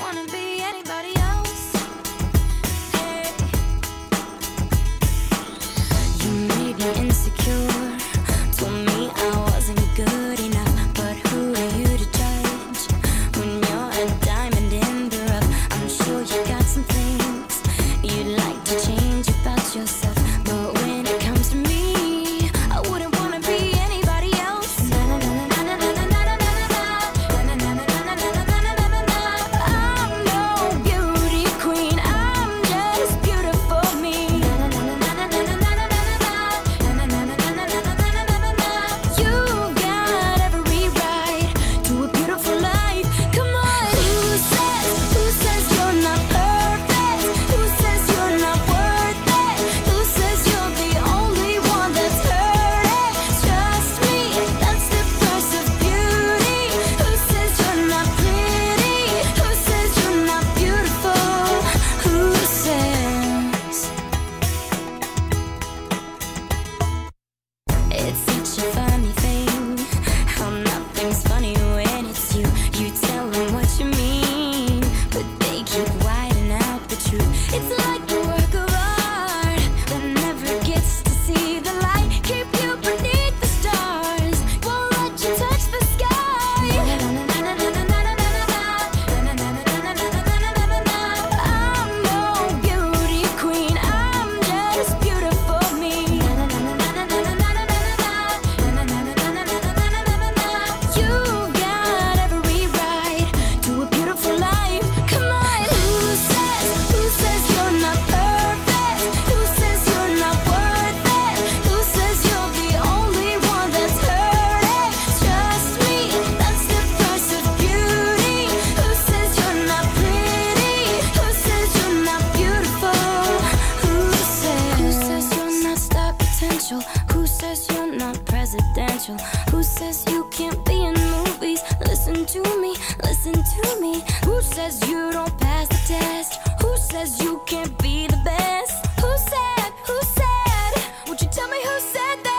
wanna be anybody else. Hey, you made me insecure, told me I wasn't good enough. But who are you to judge when you're a diamond in the rough? I'm sure you got some things you'd like to change about yourself, but when it comes to me, I wouldn't wanna be anybody else. I'm no beauty queen, I'm just beautiful me. You got every right to a beautiful life. Come on, who says you're not perfect? Who says you're not worth it? Who says you're the only one that's hurting? Trust me, that's the price of beauty. Who says you're not pretty? Who says you're not beautiful? Who says? It's such a funny thing how nothing's funny when it's you. You tell them what you mean, but they keep whiting out the truth. It's like a work of art that never gets to see the light. Keep you beneath the stars, won't let you touch the sky. I'm no beauty queen, I'm just beautiful me. You got every right to a beautiful life. Come on, who says you're not perfect? Who says you're not worth it? Who says you're the only one that's hurting? Trust me, that's the price of beauty. Who says you're not pretty? Who says you're not beautiful? Who says you're not star potential? Who says you're not presidential? Who says you can't be in movies? Listen to me, listen to me. Who says you don't pass the test? Who says you can't be the best? Who said? Would you tell me who said that?